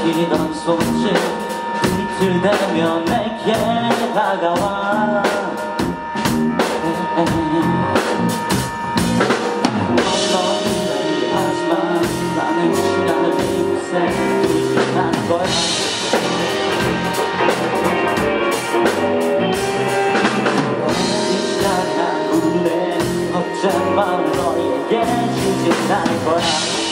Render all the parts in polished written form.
삼키던 손짓 비틀대며 내게 다가와 너는 하지만 나는 시간을 이곳에 두지 않을 거야. 이상한 후회 걱정 마음 너에게 주진 않을 거야.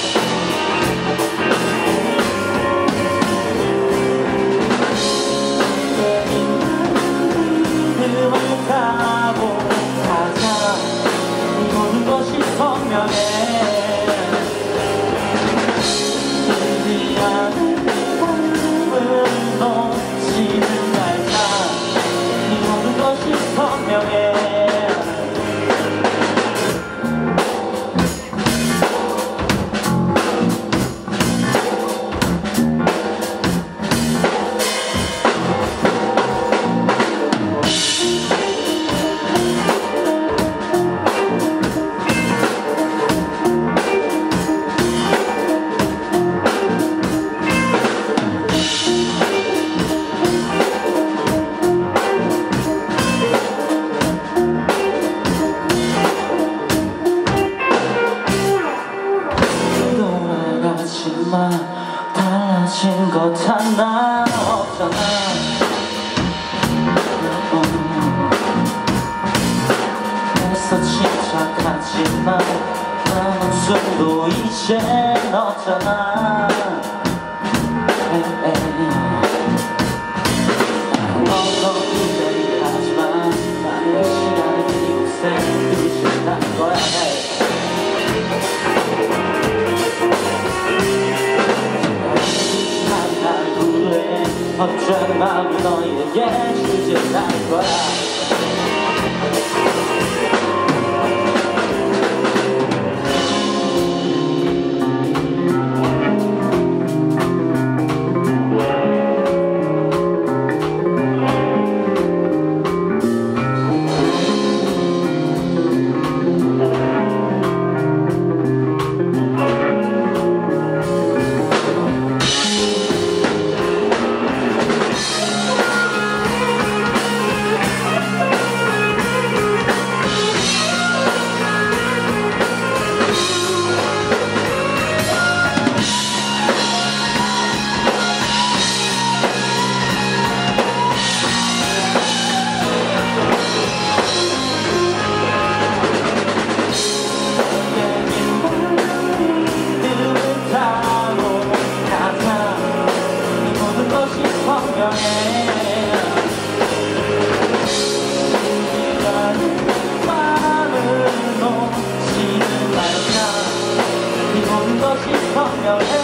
달라진 것 하나 없잖아. 애써 침착하지만 남은 숨도 이젠 없잖아. 어떻게 하지만 나는 시간을 이곳에 두지 않을 거야. 걱정 마음이 너에게 주진 않을 거야. 마음은 놓지는 말자. 이 모든 것이 선명해.